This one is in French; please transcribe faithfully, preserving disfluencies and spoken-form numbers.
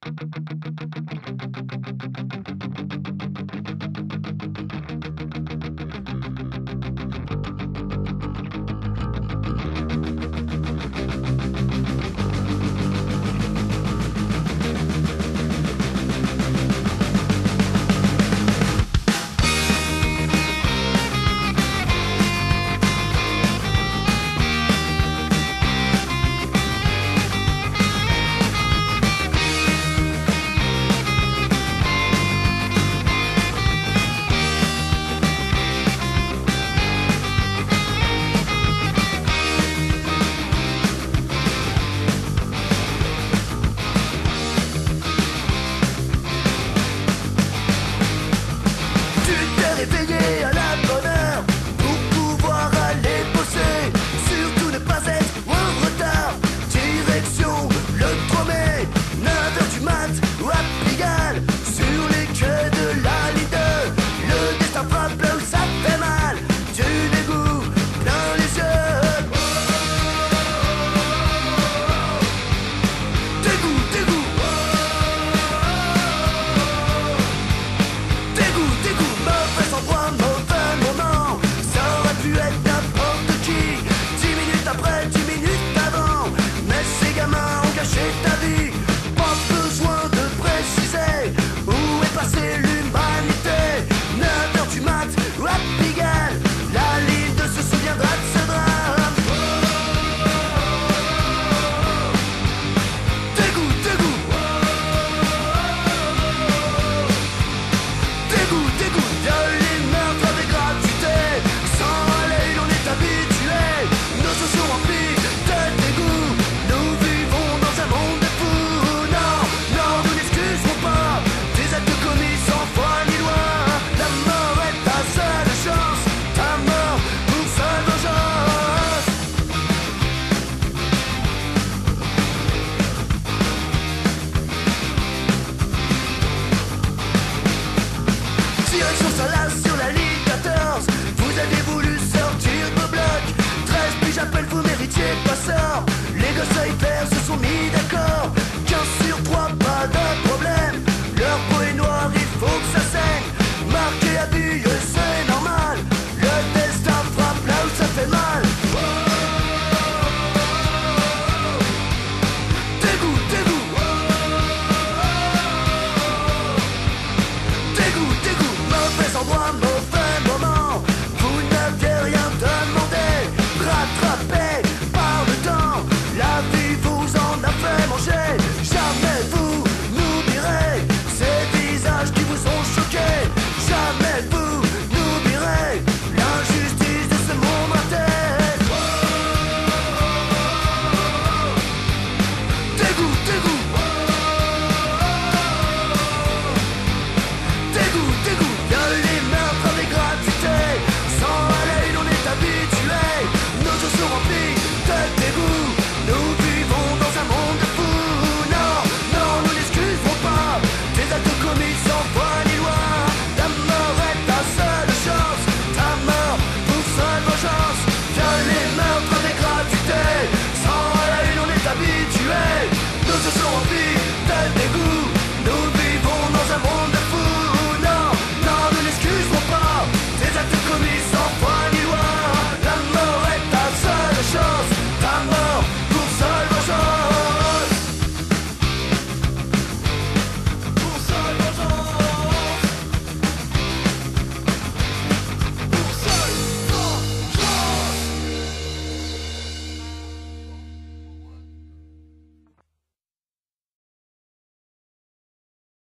Réveillé à la bonne heure pour pouvoir aller bosser. Surtout ne pas être en retard. Direction le trois mai, neuf heures du mat ou à Pigalle. Sur les quais de la ligne deux, le destin frappe là où ça fait mal. Du dégoût plein les yeux. Dégoût, dégoût. Dégoût, dégoût, mauvais endroit, mauvais moment. Ça aurait pu être n'importe qui. Dix minutes après, dix minutes avant. Mais ces gamins ont gâché ta vie. Pas besoin de préciser où est passée l'humanité. neuf heures du mat, ou à Pigalle. La ligne de se souviendra de ce drame. Dégoût, dégoût. Dégoût, dégoût, violé, meurtre avec gratuité. Sans aller, on est habitué. Nos choses sont remplies de dégoût. Nous vivons dans un monde de fous. Non, non, nous n'excuserons pas des actes commis sans foi ni loi. La mort est ta seule chance. Ta mort pour seule vengeance. Direction Salas sur la ligne quatorze. Vous avez voulu sortir de vos blocs. Treize puis j'appelle vous méritiez pas sort. Les gosses à hyper se sont mis d'accord.